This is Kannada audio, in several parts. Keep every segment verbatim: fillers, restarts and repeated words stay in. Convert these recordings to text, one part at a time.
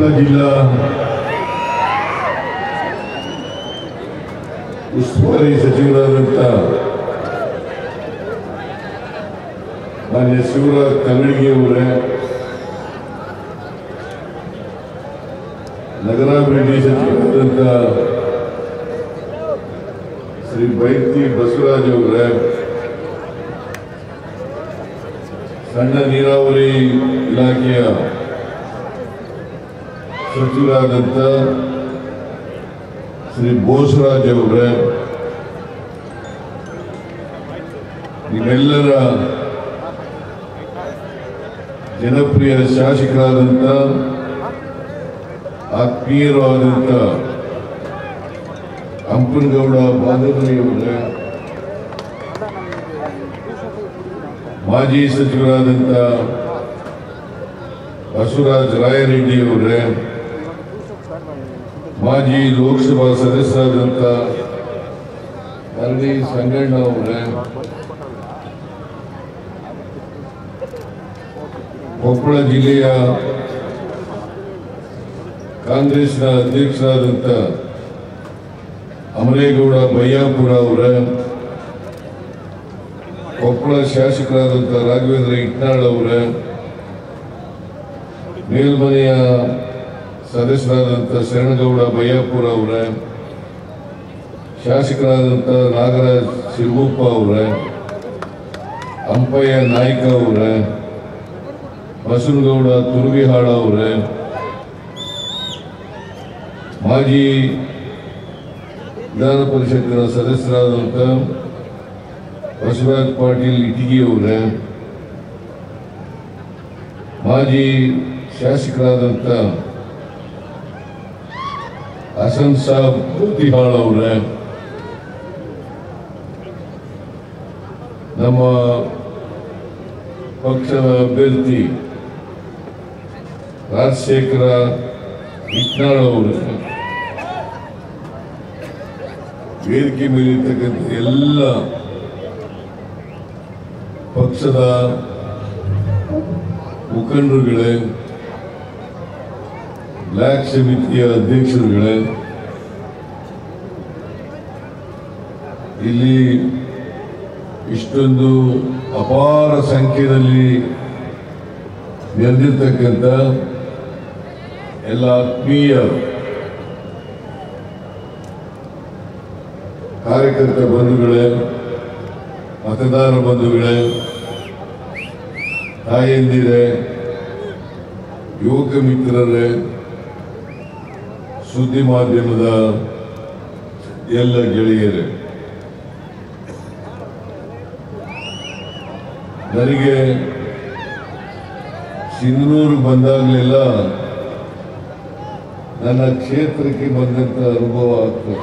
ಕೊಪ್ಪಳ ಜಿಲ್ಲಾ ಉಸ್ತುವಾರಿ ಸಚಿವರಾದಂಥ ಮಾನ್ಯ ಶಿವರಾಜ್ ತಂಗಡಗಿ ಅವರೇ, ನಗರಾಭಿವೃದ್ಧಿ ಸಚಿವರಾದಂಥ ಶ್ರೀ ಬೈತಿ ಬಸವರಾಜ್ ಅವರೇ, ಸಣ್ಣ ನೀರಾವರಿ ಇಲಾಖೆಯ ಸಚಿವರಾದಂಥ ಶ್ರೀ ಬೋಸರಾಜ್ ಅವರೇ, ನಿಮ್ಮೆಲ್ಲರ ಜನಪ್ರಿಯ ಶಾಸಕರಾದಂಥ ಆತ್ಮೀಯರಾದಂಥ ಹಂಪನಗೌಡ ಬಾದರ್ಲಿ ಅವರೇ, ಮಾಜಿ ಸಚಿವರಾದಂಥ ಬಸವರಾಜ ರಾಯರೆಡ್ಡಿ ಅವರೇ, ಮಾಜಿ ಲೋಕಸಭಾ ಸದಸ್ಯರಾದಂಥ ಕರಡಿ ಸಂಗಣ್ಣ ಅವರೇ, ಕೊಪ್ಪಳ ಜಿಲ್ಲೆಯ ಕಾಂಗ್ರೆಸ್ನ ಅಧ್ಯಕ್ಷರಾದಂಥ ಅಮರೇಗೌಡ ಬಯ್ಯಾಪುರ ಅವರೇ, ಕೊಪ್ಪಳ ಶಾಸಕರಾದಂಥ ರಾಘವೇಂದ್ರ ಇಟ್ನಾಳ್ ಅವರೇ, ಮೇಲ್ಮನೆಯ ಸದಸ್ಯರಾದಂಥ ಶರಣಗೌಡ ಬಯ್ಯಾಪುರ ಅವರೇ, ಶಾಸಕರಾದಂಥ ನಾಗರಾಜ್ ಸಿರುಗುಪ್ಪ ಅವರೇ, ಅಂಪಯ್ಯ ನಾಯ್ಕ ಅವರೇ, ಬಸವನಗೌಡ ತುರುವಿಹಾಳ ಅವರೇ, ಮಾಜಿ ವಿಧಾನ ಪರಿಷತ್ತಿನ ಸದಸ್ಯರಾದಂಥ ಬಸವರಾಜ್ ಪಾಟೀಲ್ ಇಟಗಿ ಅವರೇ, ಮಾಜಿ ಶಾಸಕರಾದಂಥ ಹಸನ್ ಸಾಬ್ ಗೋತಿಹಾಳ್ ಅವರೇ, ನಮ್ಮ ಪಕ್ಷದ ಅಭ್ಯರ್ಥಿ ರಾಜಶೇಖರ ಇಟ್ನಾಳ್ ಅವರೇ, ವೇದಿಕೆ ಮೇಲಿರ್ತಕ್ಕಂಥ ಎಲ್ಲ ಪಕ್ಷದ ಮುಖಂಡರುಗಳೇ, ಬ್ಲಾಕ್ ಸಮಿತಿಯ ಅಧ್ಯಕ್ಷರುಗಳೇ, ಇಲ್ಲಿ ಇಷ್ಟೊಂದು ಅಪಾರ ಸಂಖ್ಯೆಯಲ್ಲಿ ನೆರೆದಿರ್ತಕ್ಕಂಥ ಎಲ್ಲ ಆತ್ಮೀಯ ಕಾರ್ಯಕರ್ತ ಬಂಧುಗಳೇ, ಮತದಾರ ಬಂಧುಗಳೇ, ತಾಯಂದಿರೇ, ಯುವಕ ಮಿತ್ರರೇ, ಸುದ್ದಿ ಮಾಧ್ಯಮದ ಎಲ್ಲ ಗೆಳೆಯರೇ, ನನಗೆ ಸಿಂಧನೂರು ಬಂದಾಗಲೆಲ್ಲ ನನ್ನ ಕ್ಷೇತ್ರಕ್ಕೆ ಬಂದಂಥ ಅನುಭವ ಆಗ್ತದೆ.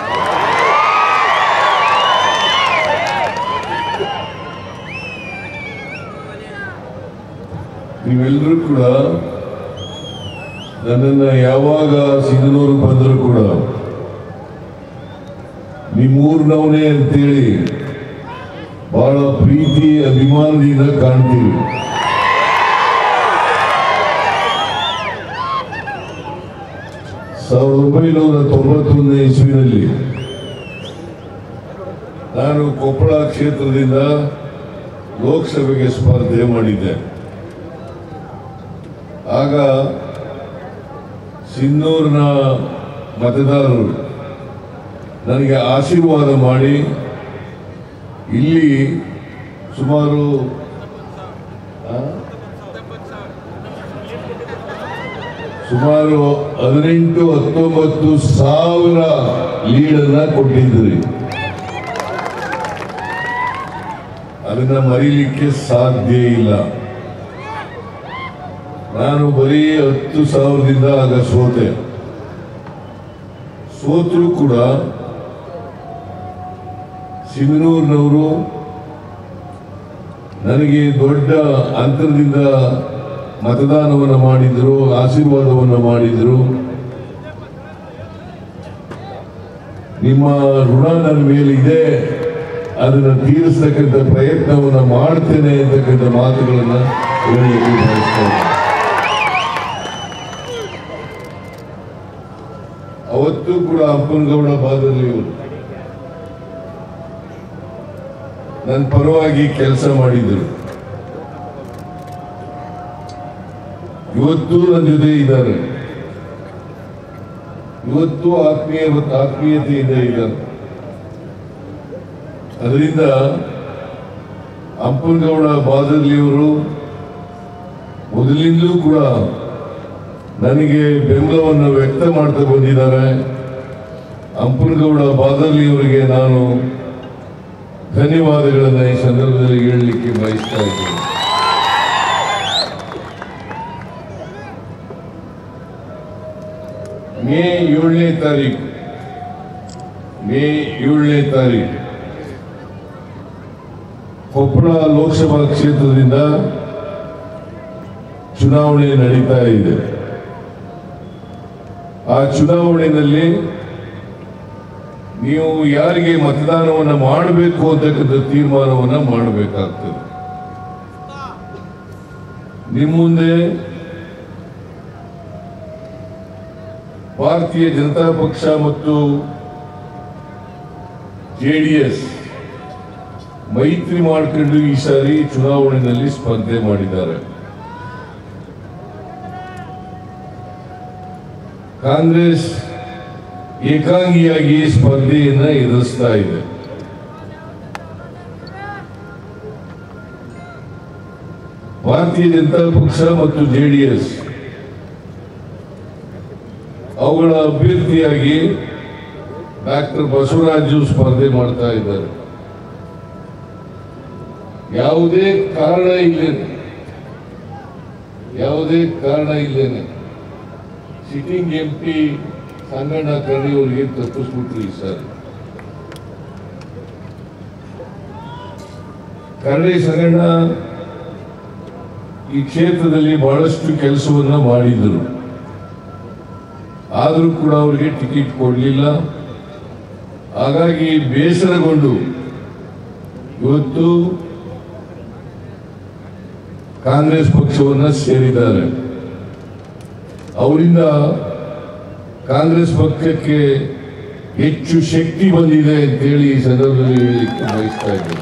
ನೀವೆಲ್ಲರೂ ಕೂಡ ನನ್ನನ್ನು ಯಾವಾಗ ಸಿಂಧನೂರು ಬಂದರೂ ಕೂಡ ನಿಮ್ಮೂರಿನವನೇ ಅಂತೇಳಿ ಬಹಳ ಪ್ರೀತಿ ಅಭಿಮಾನದಿಂದ ಕಾಣ್ತೀವಿ. ಸಾವಿರದ ಒಂಬೈನೂರ ತೊಂಬತ್ತೊಂದನೇ ಇಸ್ವಿನಲ್ಲಿ ನಾನು ಕೊಪ್ಪಳ ಕ್ಷೇತ್ರದಿಂದ ಲೋಕಸಭೆಗೆ ಸ್ಪರ್ಧೆ ಮಾಡಿದ್ದೆ. ಆಗ ಸಿಂಧನೂರಿನ ಮತದಾರರು ನನಗೆ ಆಶೀರ್ವಾದ ಮಾಡಿ ಇಲ್ಲಿ ಸುಮಾರು ಸುಮಾರು ಹದಿನೆಂಟು ಹತ್ತೊಂಬತ್ತು ಸಾವಿರ ಲೀಡನ್ನ ಕೊಟ್ಟಿದ್ರಿ. ಅದನ್ನ ಮರೀಲಿಕ್ಕೆ ಸಾಧ್ಯ ಇಲ್ಲ. ನಾನು ಬರೀ ಹತ್ತು ಸಾವಿರದಿಂದ ಆಗ ಸೋತೆ. ಸೋತರೂ ಕೂಡ ಸಿಂಧನೂರಿನವರು ನನಗೆ ದೊಡ್ಡ ಅಂತರದಿಂದ ಮತದಾನವನ್ನು ಮಾಡಿದ್ರು, ಆಶೀರ್ವಾದವನ್ನು ಮಾಡಿದ್ರು. ನಿಮ್ಮ ಋಣ ನನ್ನ ಮೇಲಿದೆ, ಅದನ್ನು ತೀರಿಸತಕ್ಕಂಥ ಪ್ರಯತ್ನವನ್ನು ಮಾಡ್ತೇನೆ ಅಂತಕ್ಕಂಥ ಮಾತುಗಳನ್ನು ಹೇಳಲಿಕ್ಕೆ ಬಯಸ್ತೇನೆ. ಅವತ್ತು ಕೂಡ ಅಪ್ಪನಗೌಡ ಬಾದರ್ಲಿ ಅವರು ನನ್ನ ಪರವಾಗಿ ಕೆಲಸ ಮಾಡಿದರು. ಇವತ್ತು ನನ್ನ ಜೊತೆ ಇದ್ದಾರೆ, ಇವತ್ತು ಆತ್ಮೀಯ ಆತ್ಮೀಯತೆಯಿಂದ ಇದ್ದಾರೆ. ಅದರಿಂದ ಅಪ್ಪನಗೌಡ ಬಾದರ್ಲಿಯವರು ಮೊದಲಿಂದಲೂ ಕೂಡ ನನಗೆ ಬೆಂಬಲವನ್ನು ವ್ಯಕ್ತ ಮಾಡ್ತಾ ಬಂದಿದ್ದಾರೆ. ಅಪ್ಪನಗೌಡ ಬಾದರ್ಲಿಯವರಿಗೆ ನಾನು ಧನ್ಯವಾದಗಳನ್ನು ಈ ಸಂದರ್ಭದಲ್ಲಿ ಹೇಳಲಿಕ್ಕೆ ಬಯಸ್ತಾ ಇದ್ದೇನೆ. ಮೇ ಏಳನೇ ತಾರೀಕು ಮೇ ಏಳನೇ ತಾರೀಕು ಕೊಪ್ಪಳ ಲೋಕಸಭಾ ಕ್ಷೇತ್ರದಿಂದ ಚುನಾವಣೆ ನಡೀತಾ ಇದೆ. ಆ ಚುನಾವಣೆಯಲ್ಲಿ ನೀವು ಯಾರಿಗೆ ಮತದಾನವನ್ನು ಮಾಡಬೇಕು ಅಂತಕ್ಕಂಥ ತೀರ್ಮಾನವನ್ನು ಮಾಡಬೇಕಾಗ್ತದೆ. ನಿಮ್ಮ ಮುಂದೆ ಭಾರತೀಯ ಜನತಾ ಪಕ್ಷ ಮತ್ತು ಜೆಡಿಎಸ್ ಮೈತ್ರಿ ಮಾಡಿಕೊಂಡು ಈ ಸಾರಿ ಚುನಾವಣೆಯಲ್ಲಿ ಸ್ಪರ್ಧೆ ಮಾಡಿದ್ದಾರೆ. ಕಾಂಗ್ರೆಸ್ ಏಕಾಂಗಿಯಾಗಿ ಸ್ಪರ್ಧೆಯನ್ನು ಎದುರಿಸ್ತಾ ಇದೆ. ಭಾರತೀಯ ಜನತಾ ಪಕ್ಷ ಮತ್ತು ಜೆಡಿಎಸ್ ಅವುಗಳ ಅಭ್ಯರ್ಥಿಯಾಗಿ ಡಾಕ್ಟರ್ ಬಸವರಾಜು ಸ್ಪರ್ಧೆ ಮಾಡ್ತಾ ಇದ್ದಾರೆ. ಯಾವುದೇ ಕಾರಣ ಇಲ್ಲೇನೆ ಯಾವುದೇ ಕಾರಣ ಇಲ್ಲೇನೆ ಸಿಟ್ಟಿಂಗ್ ಎಂ ಪಿ ಸಂಗಣ್ಣ ಕರಡಿಯವರಿಗೆ ತಪ್ಪಿಸ್ಬಿಟ್ರು ಈ ಸಾರಿ. ಕರಡಿ ಸಂಗಣ್ಣ ಈ ಕ್ಷೇತ್ರದಲ್ಲಿ ಬಹಳಷ್ಟು ಕೆಲಸವನ್ನ ಮಾಡಿದರು. ಆದರೂ ಕೂಡ ಅವರಿಗೆ ಟಿಕೆಟ್ ಕೊಡಲಿಲ್ಲ. ಹಾಗಾಗಿ ಬೇಸರಗೊಂಡು ಇವತ್ತು ಕಾಂಗ್ರೆಸ್ ಪಕ್ಷವನ್ನ ಸೇರಿದ್ದಾರೆ. ಅವರಿಂದ ಕಾಂಗ್ರೆಸ್ ಪಕ್ಷಕ್ಕೆ ಹೆಚ್ಚು ಶಕ್ತಿ ಬಂದಿದೆ ಅಂತೇಳಿ ಈ ಸಂದರ್ಭದಲ್ಲಿ ಹೇಳಲಿಕ್ಕೆ ಬಯಸ್ತಾ ಇದ್ದೇನೆ.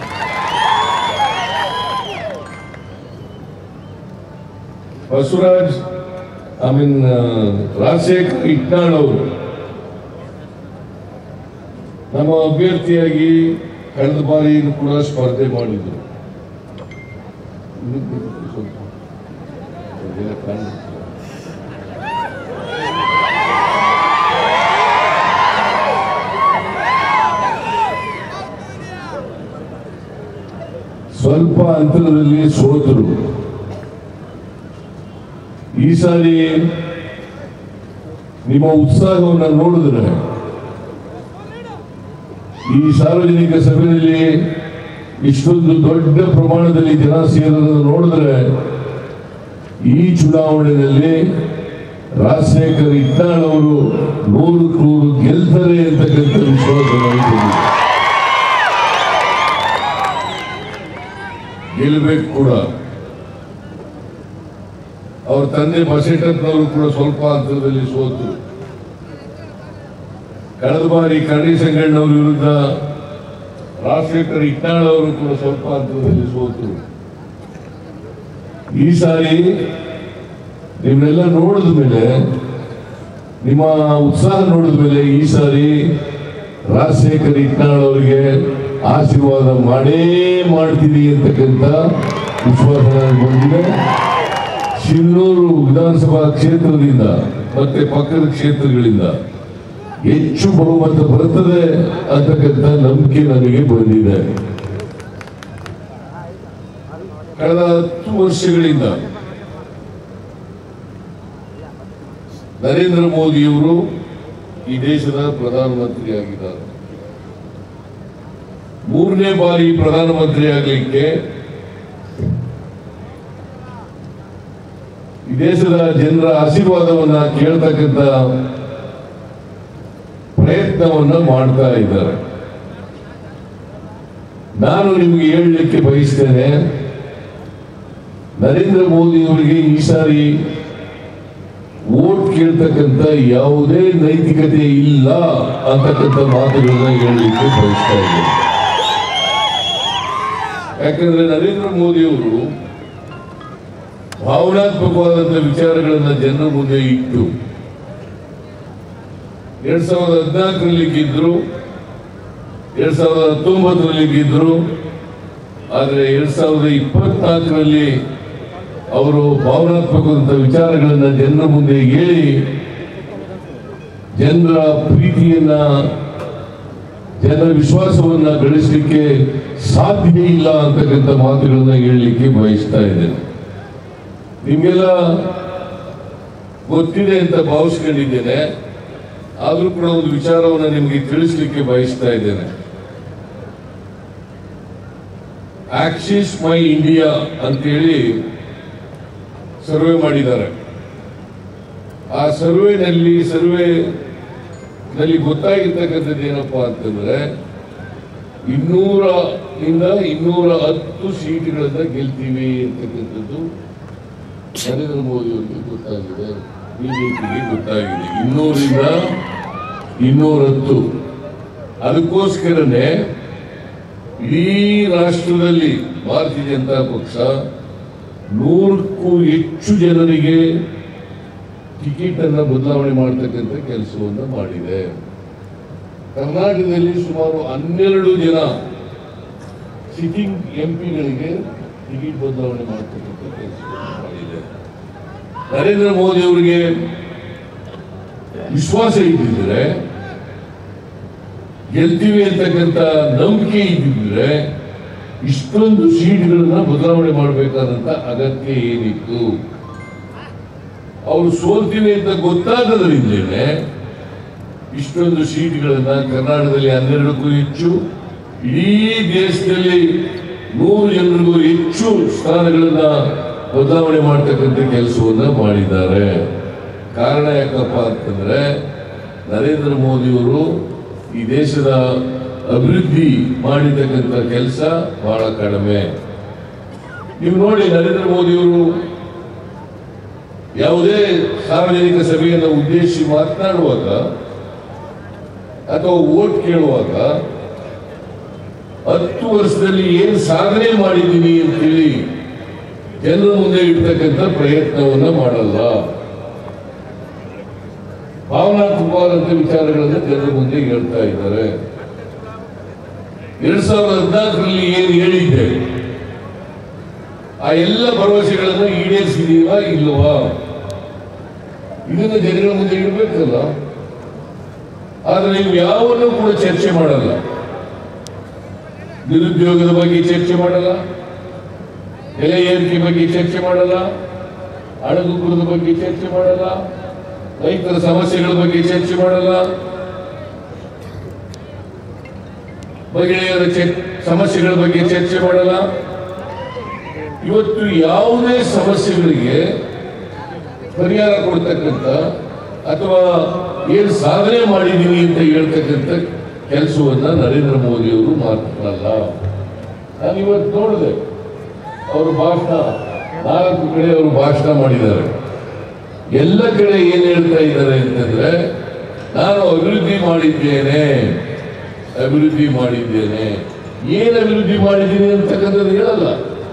ಬಸವರಾಜ್ ಐ ಮೀನ್ ರಾಜಶೇಖರ್ ಇಟ್ನಾಳ್ ಅವರು ನಮ್ಮ ಅಭ್ಯರ್ಥಿಯಾಗಿ ಕಳೆದ ಬಾರಿ ಕೂಡ ಸ್ಪರ್ಧೆ ಮಾಡಿದ್ರು. ಸ್ವಲ್ಪ ಅಂತರದಲ್ಲಿ ಸೋತರು. ಈ ಸಾರಿ ನಿಮ್ಮ ಉತ್ಸಾಹವನ್ನು ನೋಡಿದ್ರೆ, ಈ ಸಾರ್ವಜನಿಕ ಸಭೆಯಲ್ಲಿ ಇಷ್ಟೊಂದು ದೊಡ್ಡ ಪ್ರಮಾಣದಲ್ಲಿ ಜನ ಸೇರೋದನ್ನು ನೋಡಿದ್ರೆ, ಈ ಚುನಾವಣೆಯಲ್ಲಿ ರಾಜಶೇಖರ್ ಇಟ್ನಾಳ್ ಅವರು ನೂರಕ್ಕೆ ನೂರು ಗೆಲ್ತಾರೆ ಅಂತಕ್ಕಂಥ ವಿಶ್ವಾಸ ನನಗಿದೆ. ಗೆಲ್ಲಬೇಕು ಕೂಡ. ಅವ್ರ ತಂದೆ ಬಸೇಟಪ್ಪನವರು ಕೂಡ ಸ್ವಲ್ಪ ಅಂತರದಲ್ಲಿ ಸೋತರು. ಕಳೆದ ಬಾರಿ ಕರಡಿ ಸಂಗಣ್ಣವರ ವಿರುದ್ಧ ರಾಜಶೇಖರ್ ಇಟ್ನಾಳ್ ಅವರು ಕೂಡ ಸ್ವಲ್ಪ ಅಂತರದಲ್ಲಿ ಸೋತರು. ಈ ಸಾರಿ ನಿಮ್ಮನ್ನೆಲ್ಲ ನೋಡಿದ ಮೇಲೆ, ನಿಮ್ಮ ಉತ್ಸಾಹ ನೋಡಿದ ಮೇಲೆ ಈ ಸಾರಿ ರಾಜಶೇಖರ್ ಇಟ್ನಾಳ್ ಅವರಿಗೆ ಆಶೀರ್ವಾದ ಮಾಡೇ ಮಾಡ್ತೀನಿ ಅಂತಕ್ಕಂಥ ವಿಶ್ವಾಸ ಬಂದಿದೆ. ಸಿನ್ನೂರು ವಿಧಾನಸಭಾ ಕ್ಷೇತ್ರದಿಂದ ಮತ್ತೆ ಪಕ್ಕದ ಕ್ಷೇತ್ರಗಳಿಂದ ಹೆಚ್ಚು ಬಹುಮತ ಬರುತ್ತದೆ ಅಂತಕ್ಕಂಥ ನಂಬಿಕೆ ನನಗೆ ಬಂದಿದೆ. ಕಳೆದ ಹತ್ತು ವರ್ಷಗಳಿಂದ ನರೇಂದ್ರ ಮೋದಿಯವರು ಈ ದೇಶದ ಪ್ರಧಾನಮಂತ್ರಿ ಆಗಿದ್ದಾರೆ. ಮೂರನೇ ಬಾರಿ ಪ್ರಧಾನಮಂತ್ರಿ ಆಗಲಿಕ್ಕೆ ಈ ದೇಶದ ಜನರ ಆಶೀರ್ವಾದವನ್ನ ಕೇಳ್ತಕ್ಕಂಥ ಪ್ರಯತ್ನವನ್ನ ಮಾಡ್ತಾ ಇದ್ದಾರೆ. ನಾನು ನಿಮಗೆ ಹೇಳಲಿಕ್ಕೆ ಬಯಸ್ತೇನೆ, ನರೇಂದ್ರ ಮೋದಿ ಅವರಿಗೆ ಈ ಸಾರಿ ವೋಟ್ ಕೇಳ್ತಕ್ಕಂಥ ಯಾವುದೇ ನೈತಿಕತೆ ಇಲ್ಲ ಅಂತಕ್ಕಂಥ ಮಾತುಗಳನ್ನ ಹೇಳಲಿಕ್ಕೆ ಬಯಸ್ತಾ ಇದ್ದೇನೆ. ಯಾಕಂದ್ರೆ ನರೇಂದ್ರ ಮೋದಿಯವರು ಭಾವನಾತ್ಮಕವಾದಂಥ ವಿಚಾರಗಳನ್ನ ಜನರ ಮುಂದೆ ಇಟ್ಟು ಎರಡ್ ಸಾವಿರದ ಹದಿನಾಲ್ಕರಲ್ಲಿ ಗೆದ್ರು, ಎರಡ್ ಸಾವಿರದ ಹತ್ತೊಂಬತ್ತರಲ್ಲಿ ಗೆದ್ರು. ಆದರೆ ಎರಡ್ ಸಾವಿರದ ಇಪ್ಪತ್ನಾಲ್ಕರಲ್ಲಿ ಅವರು ಭಾವನಾತ್ಮಕವಾದಂಥ ವಿಚಾರಗಳನ್ನ ಜನರ ಮುಂದೆ ಹೇಳಿ ಜನರ ಪ್ರೀತಿಯನ್ನ, ಜನರ ವಿಶ್ವಾಸವನ್ನ ಗಳಿಸಲಿಕ್ಕೆ ಸಾಧ್ಯ ಇಲ್ಲ ಅಂತಕ್ಕಂಥ ಮಾತುಗಳನ್ನ ಹೇಳಲಿಕ್ಕೆ ಬಯಸ್ತಾ ಇದ್ದೇನೆ. ನಿಮ್ಗೆಲ್ಲ ಗೊತ್ತಿದೆ ಅಂತ ಭಾವಿಸ್ಕೊಂಡಿದ್ದೇನೆ. ಆದ್ರೂ ಕೂಡ ಒಂದು ವಿಚಾರವನ್ನು ನಿಮಗೆ ತಿಳಿಸ್ಲಿಕ್ಕೆ ಬಯಸ್ತಾ ಇದ್ದೇನೆ. ಆಕ್ಸಿಸ್ ಮೈ ಇಂಡಿಯಾ ಅಂತೇಳಿ ಸರ್ವೆ ಮಾಡಿದ್ದಾರೆ. ಆ ಸರ್ವೆನಲ್ಲಿ ಸರ್ವೆನಲ್ಲಿ ಗೊತ್ತಾಗಿರ್ತಕ್ಕಂಥದ್ದು ಏನಪ್ಪಾ ಅಂತಂದ್ರೆ ಇನ್ನೂರ ಇಂದ ಇನ್ನೂರ ಹತ್ತು ಸೀಟ್ಗಳನ್ನ ಗೆಲ್ತೀವಿ ಅಂತಕ್ಕಂಥದ್ದು ನರೇಂದ್ರ ಮೋದಿ ಅವರಿಗೆ ಗೊತ್ತಾಗಿದೆ, ಬಿಜೆಪಿಗೆ ಗೊತ್ತಾಗಿದೆ. ಇನ್ನೂರಿಂದ ಇನ್ನೂರ ಹತ್ತು. ಅದಕ್ಕೋಸ್ಕರನೇ ಇಡೀ ರಾಷ್ಟ್ರದಲ್ಲಿ ಭಾರತೀಯ ಜನತಾ ಪಕ್ಷ ನೂರಕ್ಕೂ ಹೆಚ್ಚು ಜನರಿಗೆ ಟಿಕೆಟ್ ಅನ್ನ ಬದಲಾವಣೆ ಮಾಡತಕ್ಕಂಥ ಕೆಲಸವನ್ನು ಮಾಡಿದೆ. ಕರ್ನಾಟಕದಲ್ಲಿ ಸುಮಾರು ಹನ್ನೆರಡು ಜನ ಸಿಟ್ಟಿಂಗ್ ಎಂಪಿಗಳಿಗೆ ಟಿಕೆಟ್ ಬದಲಾವಣೆ ಮಾಡತಕ್ಕಂಥ ಕೆಲಸವನ್ನು ಮಾಡಿದೆ. ನರೇಂದ್ರ ಮೋದಿ ಅವರಿಗೆ ವಿಶ್ವಾಸ ಇದ್ದಿದ್ರೆ, ಗೆಲ್ತೀವಿ ಅಂತಕ್ಕಂಥ ನಂಬಿಕೆ ಇದ್ದಿದ್ರೆ ಇಷ್ಟೊಂದು ಸೀಟ್ಗಳನ್ನ ಬದಲಾವಣೆ ಮಾಡಬೇಕಾದಂತ ಅಗತ್ಯ ಏನಿತ್ತು? ಅವರು ಸೋಲ್ತೀವಿ ಅಂತ ಗೊತ್ತಾಗದ್ರಿಂದಲೇ ಇಷ್ಟೊಂದು ಸೀಟ್ಗಳನ್ನ ಕರ್ನಾಟಕದಲ್ಲಿ ಹನ್ನೆರಡಕ್ಕೂ ಹೆಚ್ಚು, ಇಡೀ ದೇಶದಲ್ಲಿ ನೂರು ಜನರಿಗೂ ಹೆಚ್ಚು ಸ್ಥಾನಗಳನ್ನ ಬದಲಾವಣೆ ಮಾಡತಕ್ಕಂಥ ಕೆಲಸವನ್ನ ಮಾಡಿದ್ದಾರೆ. ಕಾರಣ ಯಾಕಪ್ಪ ಅಂತಂದ್ರೆ ನರೇಂದ್ರ ಮೋದಿಯವರು ಈ ದೇಶದ ಅಭಿವೃದ್ಧಿ ಮಾಡಿರ್ತಕ್ಕಂಥ ಕೆಲಸ ಬಹಳ ಕಡಿಮೆ. ನೀವು ನೋಡಿ, ನರೇಂದ್ರ ಮೋದಿಯವರು ಯಾವುದೇ ಸಾರ್ವಜನಿಕ ಸಭೆಯನ್ನು ಉದ್ದೇಶಿಸಿ ಮಾತನಾಡುವಾಗ ಅಥವಾ ವೋಟ್ ಕೇಳುವಾಗ ಹತ್ತು ವರ್ಷದಲ್ಲಿ ಏನು ಸಾಧನೆ ಮಾಡಿದ್ದೀನಿ ಅಂತೇಳಿ ಜನರ ಮುಂದೆ ಇಡ್ತಕ್ಕಂಥ ಪ್ರಯತ್ನವನ್ನ ಮಾಡಲ್ಲ. ಭಾವನಾತ್ಮಕವಾದಂಥ ವಿಚಾರಗಳನ್ನು ಜನರ ಮುಂದೆ ಹೇಳ್ತಾ ಇದ್ದಾರೆ. ಎರಡ್ ಸಾವಿರದ ಹದಿನಾಲ್ಕರಲ್ಲಿ ಏನು ಹೇಳಿದ್ದೆ ಆ ಎಲ್ಲ ಭರವಸೆಗಳನ್ನು ಈಡೇರಿಸಿದೀವಾ ಇಲ್ವಾ ಇದನ್ನು ಜನಗಳ ಮುಂದೆ ಇಡಬೇಕಲ್ಲ. ಆದ್ರೆ ನೀವು ಯಾವನ್ನೂ ಕೂಡ ಚರ್ಚೆ ಮಾಡಲ್ಲ. ನಿರುದ್ಯೋಗದ ಬಗ್ಗೆ ಚರ್ಚೆ ಮಾಡಲ್ಲ, ಬೆಲೆ ಏರಿಕೆ ಬಗ್ಗೆ ಚರ್ಚೆ ಮಾಡಲ್ಲ, ಹಣದುಬ್ಬರದ ಬಗ್ಗೆ ಚರ್ಚೆ ಮಾಡಲ್ಲ, ರೈತರ ಸಮಸ್ಯೆಗಳ ಬಗ್ಗೆ ಚರ್ಚೆ ಮಾಡಲ್ಲ, ಮಹಿಳೆಯರ ಸಮಸ್ಯೆಗಳ ಬಗ್ಗೆ ಚರ್ಚೆ ಮಾಡಲ್ಲ. ಇವತ್ತು ಯಾವುದೇ ಸಮಸ್ಯೆಗಳಿಗೆ ಪರಿಹಾರ ಕೊಡ್ತಕ್ಕಂಥ ಅಥವಾ ಏನು ಸಾಧನೆ ಮಾಡಿದೀನಿ ಅಂತ ಹೇಳ್ತಕ್ಕಂಥ ಕೆಲಸವನ್ನ ನರೇಂದ್ರ ಮೋದಿ ಅವರು ಮಾಡ್ತಾರಲ್ಲ. ನಾನು ಇವತ್ತು ನೋಡಿದೆ ಅವರು ಭಾಷಣ, ನಾಲ್ಕು ಕಡೆ ಅವರು ಭಾಷಣ ಮಾಡಿದ್ದಾರೆ. ಎಲ್ಲ ಕಡೆ ಏನ್ ಹೇಳ್ತಾ ಇದ್ದಾರೆ ಅಂತಂದ್ರೆ ನಾನು ಅಭಿವೃದ್ಧಿ ಮಾಡಿದ್ದೇನೆ, ಅಭಿವೃದ್ಧಿ ಮಾಡಿದ್ದೇನೆ. ಏನ್ ಅಭಿವೃದ್ಧಿ ಮಾಡಿದ್ದೀನಿ ಅಂತಕ್ಕಂಥದ್ದು ಹೇಳಲ್ಲ.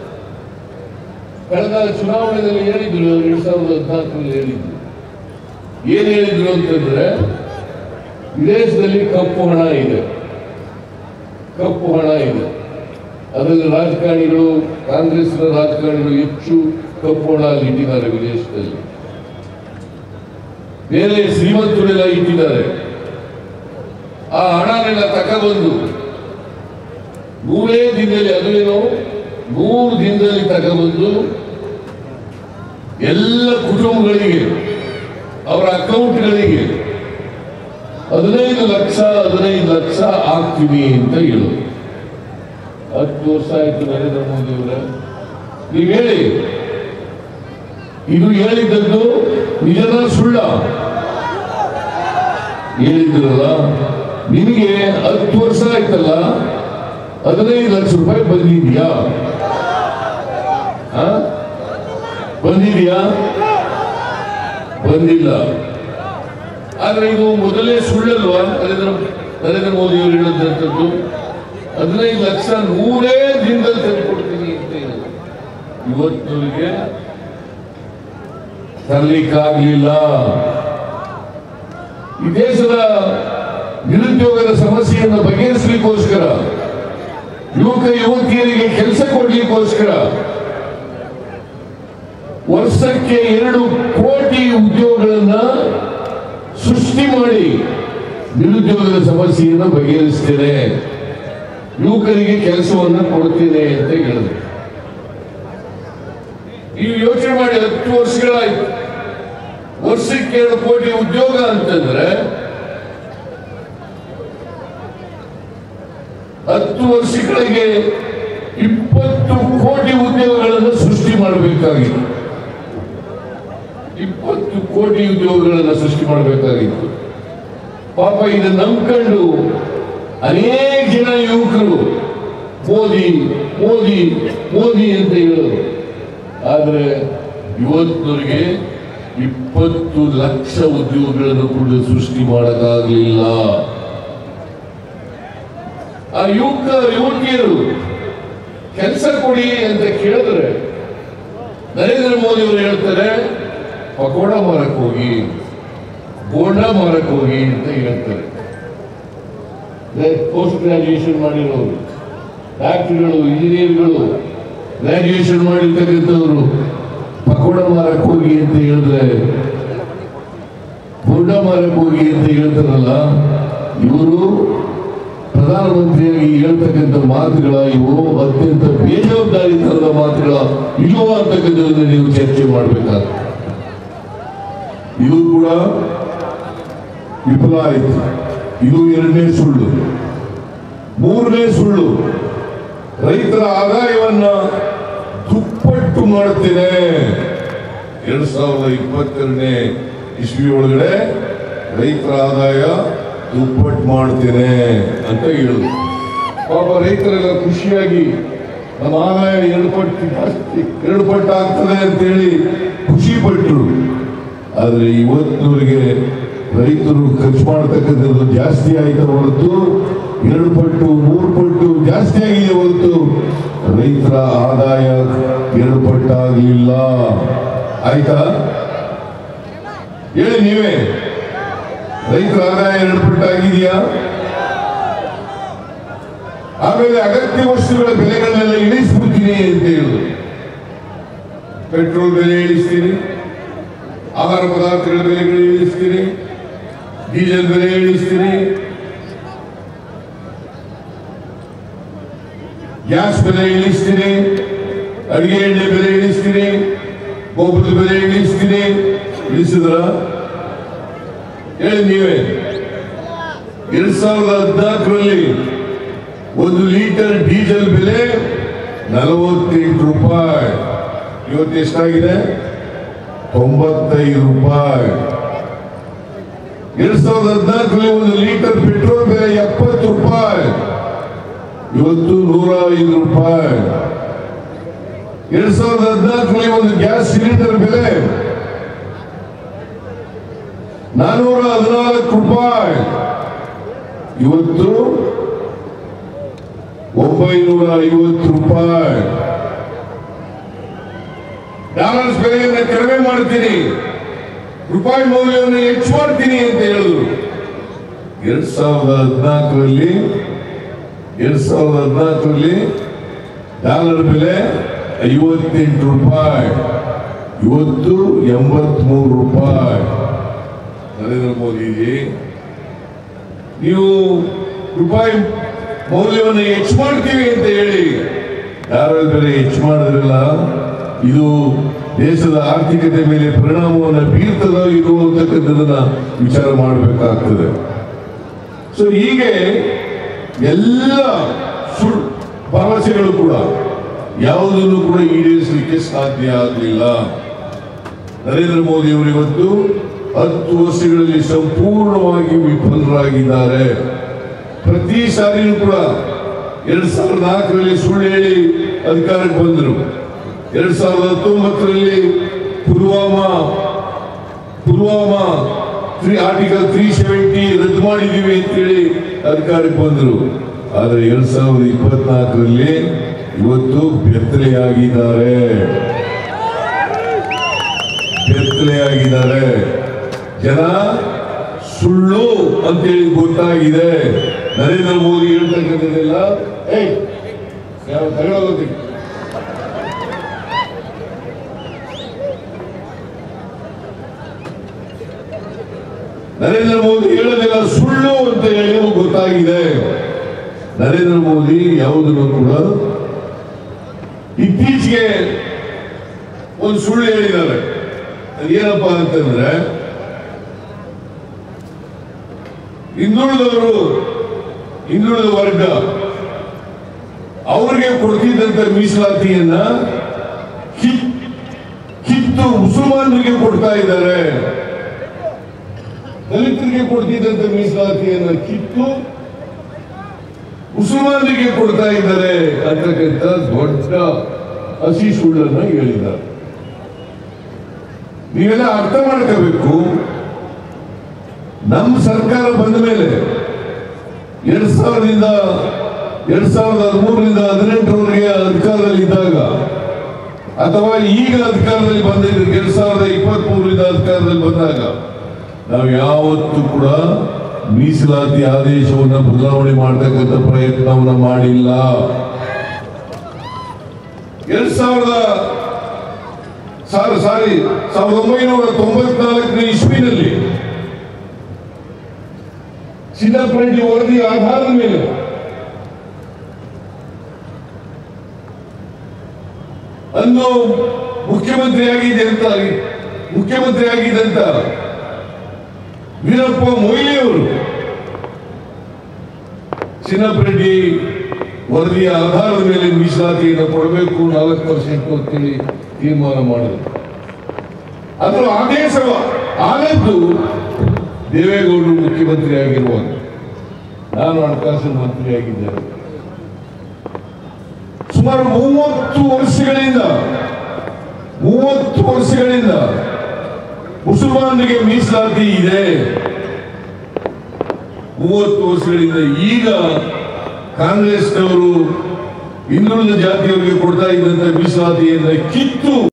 ಕಳೆದ ಚುನಾವಣೆಯಲ್ಲಿ ಹೇಳಿದ್ರು, ಎರಡ್ ಸಾವಿರದ ಹದಿನಾಲ್ಕರಲ್ಲಿ ಹೇಳಿದ್ರು. ಏನ್ ಹೇಳಿದ್ರು ಅಂತಂದ್ರೆ ವಿದೇಶದಲ್ಲಿ ಕಪ್ಪು ಹಣ ಇದೆ, ಕಪ್ಪು ಹಣ ಇದೆ. ಅದರಲ್ಲಿ ರಾಜಕಾರಣಿಗಳು, ಕಾಂಗ್ರೆಸ್ನ ರಾಜಕಾರಣಿಗಳು ಹೆಚ್ಚು ಕಪ್ಪು ಹಣ ಅಲ್ಲಿ ಇಟ್ಟಿದ್ದಾರೆ ವಿದೇಶದಲ್ಲಿ. ಬೇರೆ ಶ್ರೀಮಂತರೆಲ್ಲ ಇಟ್ಟಿದ್ದಾರೆ. ಆ ಹಣನೆಲ್ಲ ತಗೊಬಂದು ನೂರೇ ದಿನದಲ್ಲಿ, ಅದೇನೋ ನೂರು ದಿನದಲ್ಲಿ ತಗೊಬಂದು ಎಲ್ಲ ಕುಟುಂಬಗಳಿಗೆ ಅವರ ಅಕೌಂಟ್ಗಳಿಗೆ ಹದಿನೈದು ಲಕ್ಷ ಹದಿನೈದು ಲಕ್ಷ ಹಾಕ್ತೀವಿ ಅಂತ ಹೇಳೋದು. ಹತ್ತು ವರ್ಷ ಆಯ್ತು ನರೇಂದ್ರ ಮೋದಿ ಅವರ. ನೀವು ಹೇಳಿ, ಇದು ಹೇಳಿದ್ದದ್ದು ನಿಜದ ಸುಳ್ಳ? ಹೇಳಿದ್ರಲ್ಲ, ನಿಮಗೆ ಹತ್ತು ವರ್ಷ ಆಯ್ತಲ್ಲ, ಹದಿನೈದು ಲಕ್ಷ ರೂಪಾಯಿ ಬಂದಿದ್ಯಾ? ಬಂದಿದ್ಯಾ? ಬಂದಿಲ್ಲ. ಆದ್ರೆ ಇದು ಮೊದಲೇ ಸುಳ್ಳಲ್ವಾ ನರೇಂದ್ರ ನರೇಂದ್ರ ಮೋದಿ ಅವರು ಹೇಳಿದಂಥದ್ದು? ಹದಿನೈದು ಲಕ್ಷ ನೂರೇ ದಿನದಲ್ಲಿ ತಂದುಕೊಡ್ತೀನಿ ಅಂತ ಹೇಳಿದ್ರು. ಇವತ್ತಿನವರಿಗೆ ತರಲಿಕ್ಕಾಗಲಿಲ್ಲ. ಈ ದೇಶದ ನಿರುದ್ಯೋಗದ ಸಮಸ್ಯೆಯನ್ನು ಬಗೆಹರಿಸಲಿಕ್ಕೋಸ್ಕರ, ಯುವಕ ಯುವತಿಯರಿಗೆ ಕೆಲಸ ಕೊಡ್ಲಿಕ್ಕೋಸ್ಕರ ವರ್ಷಕ್ಕೆ ಎರಡು ಕೋಟಿ ಉದ್ಯೋಗಗಳನ್ನ ಸೃಷ್ಟಿ ಮಾಡಿ ನಿರುದ್ಯೋಗದ ಸಮಸ್ಯೆಯನ್ನು ಬಗೆಹರಿಸ್ತೇನೆ, ಯುವಕರಿಗೆ ಕೆಲಸವನ್ನು ಕೊಡ್ತೇನೆ ಅಂತ ಹೇಳಿದ್ರು. ನೀವು ಯೋಚನೆ ಮಾಡಿ, ಹತ್ತು ವರ್ಷಗಳಾಯ್ತು. ವರ್ಷಕ್ಕೆ ಎರಡು ಕೋಟಿ ಉದ್ಯೋಗ ಅಂತಂದ್ರೆ ಹತ್ತು ವರ್ಷಗಳಿಗೆ ಇಪ್ಪತ್ತು ಕೋಟಿ ಉದ್ಯೋಗಗಳನ್ನು ಸೃಷ್ಟಿ ಮಾಡಬೇಕಾಗಿತ್ತು. ಇಪ್ಪತ್ತು ಕೋಟಿ ಉದ್ಯೋಗಗಳನ್ನು ಸೃಷ್ಟಿ ಮಾಡಬೇಕಾಗಿತ್ತು. ಪಾಪ ಇದನ್ನು ನಂಬ್ಕೊಂಡು ಅನೇಕ ಜನ ಯುವಕರು ಮೋದಿ ಮೋದಿ ಮೋದಿ ಅಂತ ಹೇಳೋರು. ಆದ್ರೆ ಇವತ್ತಿನವರಿಗೆ ಇಪ್ಪತ್ತು ಲಕ್ಷ ಉದ್ಯೋಗಗಳನ್ನು ಕೂಡ ಸೃಷ್ಟಿ ಮಾಡಕ್ಕಾಗಲಿಲ್ಲ. ಆ ಯುವಕ ಯುವತಿಯರು ಕೆಲಸ ಕೊಡಿ ಅಂತ ಕೇಳಿದ್ರೆ ನರೇಂದ್ರ ಮೋದಿ ಅವರು ಹೇಳ್ತಾರೆ, ಪಕೋಡ ಮಾರಕ್ ಹೋಗಿ, ಬೋಂಡ ಮಾರಕ್ ಹೋಗಿ ಅಂತ ಹೇಳ್ತಾರೆ. ಪೋಸ್ಟ್ ಗ್ರಾಜುಯೇಷನ್ ಮಾಡಿರೋರು, ಡಾಕ್ಟರ್ಗಳು, ಇಂಜಿನಿಯರ್ಗಳು, ಗ್ರಾಜುಯೇಷನ್ ಮಾಡಿರ್ತಕ್ಕಂಥವ್ರು ಪಕೋಡ ಮಾರಕ್ ಹೋಗಿ ಅಂತ ಹೇಳಿದ್ರೆ, ಬೋಂಡ ಮಾರಕ್ ಹೋಗಿ ಅಂತ ಹೇಳ್ತಾರಲ್ಲ, ಇವರು ಪ್ರಧಾನಮಂತ್ರಿಯಾಗಿ ಹೇಳ್ತಕ್ಕಂಥ ಮಾತುಗಳ ಇವು ಅತ್ಯಂತ ಬೇಜವಾಬ್ದಾರಿತನದ ಮಾತುಗಳ ಇಲ್ವ ಅಂತಕ್ಕಂಥದ್ದನ್ನು ನೀವು ಚರ್ಚೆ ಮಾಡಬೇಕಾಗ್ತದೆ. ಇದು ಕೂಡ ವಿಫಲ ಆಯಿತು. ಇದು ಎರಡನೇ ಸುಳ್ಳು. ಮೂರನೇ ಸುಳ್ಳು, ರೈತರ ಆದಾಯವನ್ನ ದುಪ್ಪಟ್ಟು ಮಾಡುತ್ತೇನೆ, ಎರಡ್ ಸಾವಿರದ ಇಪ್ಪತ್ತೆರಡನೇ ಇಸ್ವಿ ಒಳಗಡೆ ರೈತರ ಆದಾಯ ದುಪ್ಪಟ್ಟು ಮಾಡ್ತೇನೆ ಅಂತ ಹೇಳಿದ್ರು. ಪಾಪ ರೈತರೆಲ್ಲ ಖುಷಿಯಾಗಿ ನಮ್ಮ ಆದಾಯ ಎರಡು ಪಟ್ಟು ಜಾಸ್ತಿ ಎರಡು ಪಟ್ಟು ಆಗ್ತದೆ ಅಂತೇಳಿ ಖುಷಿ ಪಟ್ಟರು. ಆದ್ರೆ ಇವತ್ತಿನವರಿಗೆ ರೈತರು ಖರ್ಚು ಮಾಡತಕ್ಕಂಥದ್ದು ಜಾಸ್ತಿ ಆಯ್ತಾ ಹೊರತು ಎರಡು ಪಟ್ಟು ಮೂರು ಪಟ್ಟು ಜಾಸ್ತಿ ಆಗಿದೆ ಹೊರತು ರೈತರ ಆದಾಯ ಎರಡು ಪಟ್ಟಾಗಲಿಲ್ಲ. ಆಯ್ತಾ? ಹೇಳಿ ನೀವೇ, ರೈತರ ಆದಾಯ ಎರಡು ಪಟ್ಟಾಗಿದೆಯಾ? ಆಮೇಲೆ ಅಗತ್ಯ ವಸ್ತುಗಳ ಬೆಲೆಗಳನ್ನೆಲ್ಲ ಇಳಿಸ್ಬಿಡ್ತೀನಿ ಅಂತ ಹೇಳಿದ್ರು. ಪೆಟ್ರೋಲ್ ಬೆಲೆ ಇಳಿಸ್ತೀನಿ, ಆಹಾರ ಪದಾರ್ಥಗಳ ಬೆಲೆಗಳು ಇಳಿಸ್ತೀನಿ, ಡೀಸೆಲ್ ಬೆಲೆ ಇಳಿಸ್ತೀನಿ, ಗ್ಯಾಸ್ ಬೆಲೆ ಇಳಿಸ್ತೀನಿ, ಅಡಿಗೆ ಎಣ್ಣೆ ಬೆಲೆ ಇಳಿಸ್ತೀನಿ, ಗೊಬ್ಬರದ ಬೆಲೆ ಇಳಿಸ್ತೀನಿ. ಇಳಿಸಿದ್ರ? ಹೇಳಿ ನೀವೇ. ಎರಡ್ ಸಾವಿರದ ಹದಿನಾಲ್ಕರಲ್ಲಿ ಒಂದು ಲೀಟರ್ ಡೀಸೆಲ್ ಬೆಲೆ ನಲವತ್ತೆಂಟು ರೂಪಾಯಿ. ಇವತ್ತು ಎಷ್ಟಾಗಿದೆ? ತೊಂಬತ್ತೈದು ರೂಪಾಯಿ. ಎರಡ್ ಸಾವಿರದ ಹದಿನಾಲ್ಕರಲ್ಲಿ ಒಂದು ಲೀಟರ್ ಪೆಟ್ರೋಲ್ ಬೆಲೆ ಎಪ್ಪತ್ತು ರೂಪಾಯಿ, ಇವತ್ತು ನೂರ ಐದು ರೂಪಾಯಿ. ಎರಡ್ ಸಾವಿರದ ಹದಿನಾಲ್ಕರಲ್ಲಿ ಒಂದು ಗ್ಯಾಸ್ ಸಿಲಿಂಡರ್ ಬೆಲೆ ನಾನೂರ ಹದಿನಾಲ್ಕು ರೂಪಾಯಿ, ಇವತ್ತು ಒಂಬೈನೂರ ಐವತ್ತು ರೂಪಾಯಿ. ಡಾಲರ್ಸ್ ಬೆಲೆಯನ್ನು ಕಡಿಮೆ ಮಾಡ್ತೀನಿ, ರೂಪಾಯಿ ಮೌಲ್ಯವನ್ನು ಹೆಚ್ಚು ಮಾಡ್ತೀನಿ ಅಂತ ಹೇಳಿದ್ರು. ಎರಡ್ ಸಾವಿರದ ಹದಿನಾಲ್ಕರಲ್ಲಿ ಎರಡ್ ಸಾವಿರದ ಹದಿನಾಲ್ಕರಲ್ಲಿ ಡಾಲರ್ ಬೆಲೆ ಐವತ್ತೆಂಟು ರೂಪಾಯಿ, ಇವತ್ತು ಎಂಬತ್ಮೂರು ರೂಪಾಯಿ. ನರೇಂದ್ರ ಮೋದಿಜಿ, ನೀವು ರೂಪಾಯಿ ಮೌಲ್ಯವನ್ನು ಹೆಚ್ಚು ಮಾಡ್ತೀವಿ ಅಂತ ಹೇಳಿ ಡಾಲರ್ ಬೆಲೆ ಹೆಚ್ಚು ಮಾಡಿದ್ರಲ್ಲ, ಇದು ದೇಶದ ಆರ್ಥಿಕತೆ ಮೇಲೆ ಪರಿಣಾಮವನ್ನು ಬೀರ್ತದೋ ಇದು ಅಂತಕ್ಕಂಥದನ್ನ ವಿಚಾರ ಮಾಡಬೇಕಾಗ್ತದೆ. ಸೊ ಹೀಗೆ ಎಲ್ಲ ಸುಳ್ಳು ಭರವಸೆಗಳು ಕೂಡ ಯಾವುದನ್ನು ಕೂಡ ಈಡೇರಿಸಲಿಕ್ಕೆ ಸಾಧ್ಯ ಆಗಲಿಲ್ಲ. ನರೇಂದ್ರ ಮೋದಿ ಅವರು ಇವತ್ತು ಹತ್ತು ವರ್ಷಗಳಲ್ಲಿ ಸಂಪೂರ್ಣವಾಗಿ ವಿಫಲರಾಗಿದ್ದಾರೆ. ಪ್ರತಿ ಸಾರಿಯೂ ಕೂಡ ಎರಡ್ ಸಾವಿರದ ನಾಲ್ಕರಲ್ಲಿ ಸುಳ್ಳು ಹೇಳಿ ಅಧಿಕಾರಕ್ಕೆ ಬಂದರು. ಎರಡ್ ಸಾವಿರದ ಹತ್ತೊಂಬತ್ತರಲ್ಲಿ Pulwama Pulwama three article three seventy ರದ್ದು ಮಾಡಿದೀವಿ ಅಂತೇಳಿ ಅಧಿಕಾರಕ್ಕೆ ಬಂದರು. ಆದರೆ ಎರಡ್ ಸಾವಿರದ ಇಪ್ಪತ್ನಾಲ್ಕರಲ್ಲಿ ಇವತ್ತು ಬೆತ್ತಲೆಯಾಗಿದ್ದಾರೆ ಬೆತ್ತಲೆಯಾಗಿದ್ದಾರೆ ಜನ ಸುಳ್ಳು ಅಂತೇಳಿ ಗೊತ್ತಾಗಿದೆ. ನರೇಂದ್ರ ಮೋದಿ ಹೇಳ್ತಕ್ಕಂಥದ್ದೆಲ್ಲ ಏಯ್ ಯಾವ ತಗೊಳ್ಳೋದಿಲ್ಲ. ನರೇಂದ್ರ ಮೋದಿ ಹೇಳೋದೆಲ್ಲ ಸುಳ್ಳು ಅಂತ ಹೇಳಿ ಗೊತ್ತಾಗಿದೆ. ನರೇಂದ್ರ ಮೋದಿ ಯಾವುದನ್ನು ಕೂಡ ಇತ್ತೀಚೆಗೆ ಒಂದು ಸುಳ್ಳು ಹೇಳಿದ್ದಾರೆ. ಅದೇನಪ್ಪ ಅಂತಂದ್ರೆ ಹಿಂದುಳಿದವರು ಹಿಂದುಳಿದ ವರ್ಗ ಅವರಿಗೆ ಕೊಡ್ತಿದ್ದಂತ ಮೀಸಲಾತಿಯನ್ನ ಕಿತ್ತು ಮುಸಲ್ಮಾನರಿಗೆ ಕೊಡ್ತಾ ಇದ್ದಾರೆ. ದಲಿತರಿಗೆ ಕೊಡ್ತಿದ್ದಂತ ಮೀಸಲಾತಿಯನ್ನ ಕಿತ್ತು ಮುಸಲ್ಮಾನರಿಗೆ ಕೊಡ್ತಾ ಇದ್ದಾರೆ ಅಂತಕ್ಕಂಥ ದೊಡ್ಡ ಹಸಿ ಸುಳ್ಳನ್ನು ಹೇಳಿದ್ದಾರೆ. ನೀವೆಲ್ಲ ಅರ್ಥ ಮಾಡ್ಕೋಬೇಕು. ನಮ್ಮ ಸರ್ಕಾರ ಬಂದ ಮೇಲೆ ಎರಡ್ ಸಾವಿರದಿಂದ ಎರಡ್ ಸಾವಿರದ ಹದಿಮೂರರಿಂದ ಹದಿನೆಂಟರವರೆಗೆ ಅಧಿಕಾರದಲ್ಲಿ ಇದ್ದಾಗ ಅಥವಾ ಈಗ ಅಧಿಕಾರದಲ್ಲಿ ಬಂದಿದ್ದ ಎರಡ್ ಸಾವಿರದ ಇಪ್ಪತ್ತ್ ಮೂರರಿಂದ ಅಧಿಕಾರದಲ್ಲಿ ಬಂದಾಗ ನಾವು ಯಾವತ್ತೂ ಕೂಡ ಮೀಸಲಾತಿ ಆದೇಶವನ್ನು ಬದಲಾವಣೆ ಮಾಡತಕ್ಕಂಥ ಪ್ರಯತ್ನವನ್ನು ಮಾಡಿಲ್ಲ. ಎರಡ್ ಸಾವಿರದ ಸಾರಿ ಸಾವಿರದ ಒಂಬೈನೂರ ತೊಂಬತ್ನಾಲ್ಕನೇ ಇಸ್ವಿನಲ್ಲಿ ಚಿನ್ನಪ್ಪರೆಡ್ಡಿ ವರದಿ ಆಧಾರದ ಮೇಲೆ ಅಂದು ಮುಖ್ಯಮಂತ್ರಿಯಾಗಿದ್ದಂತ ಮುಖ್ಯಮಂತ್ರಿಯಾಗಿದ್ದಂತ ವೀರಪ್ಪ ಮೊಯ್ಲಿಯವರು ಚಿನ್ನಪ್ಪರೆಡ್ಡಿ ವರದಿಯ ಆಧಾರದ ಮೇಲೆ ಮೀಸಲಾತಿಯನ್ನು ಕೊಡಬೇಕು ನಾಲ್ಕು ಪರ್ಸೆಂಟ್ ಅಂತೇಳಿ ತೀರ್ಮಾನ ಮಾಡಿದ್ರು. ಅದರ ಆದೇಶ ಆಗದ್ದು ದೇವೇಗೌಡರು ಮುಖ್ಯಮಂತ್ರಿ ಆಗಿರುವಾಗ ನಾನು ಹಣಕಾಸಿನ ಮಂತ್ರಿಯಾಗಿದ್ದೇನೆ. ಸುಮಾರು ಮೂವತ್ತು ವರ್ಷಗಳಿಂದ ಮೂವತ್ತು ವರ್ಷಗಳಿಂದ ಮುಸಲ್ಮಾನರಿಗೆ ಮೀಸಲಾತಿ ಇದೆ. ಮೂವತ್ತು ವರ್ಷಗಳಿಂದ ಈಗ ಕಾಂಗ್ರೆಸ್ನವರು ಹಿಂದುಳಿದ ಜಾತಿಯವರಿಗೆ ಕೊಡ್ತಾ ಇದ್ದಂತ ಮೀಸಲಾತಿಯನ್ನು ಕಿತ್ತು